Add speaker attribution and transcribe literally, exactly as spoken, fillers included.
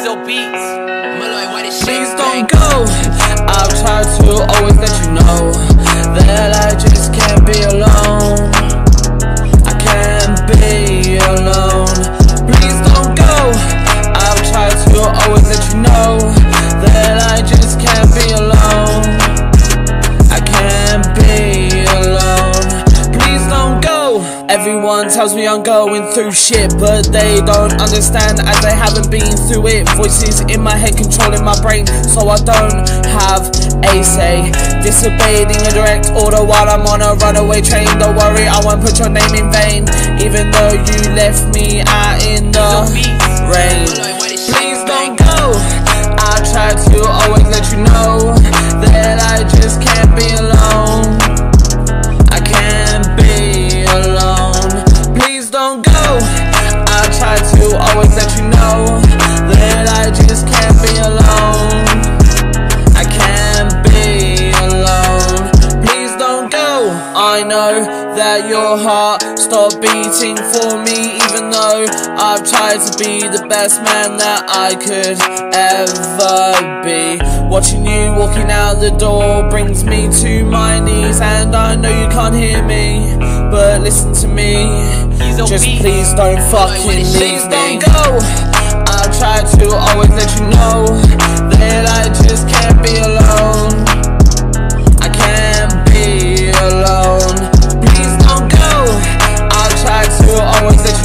Speaker 1: Ezo Beats.
Speaker 2: Please don't go. I've tried to always let you know that I just can't be alone. I can't be alone. Please don't go. I've tried to always let you know that I just can't be alone. I can't be alone. Please don't go. Everyone tells me I'm going through shit, but they don't understand as they haven't been through it. Voices in my head controlling my brain, so I don't have a say. Disobeying a direct order while I'm on a runaway train. Don't worry, I won't put your name in vain, even though you left me out in the rain. Please don't go. I try to always let you know that I just can't be alone. I can't be alone. Please don't go. I try to always let you know that I just can't be alone. I can't be alone. Please don't go. I know that your heart stopped beating for me, even though I've tried to be the best man that I could ever be. Watching you walking out the door brings me to my knees, and I know you can't hear me, but listen to me. Just please don't fucking leave me. Please don't go. I've tried to always let you know that I just can't be alone. I can't be alone. Please don't go. I've tried to always let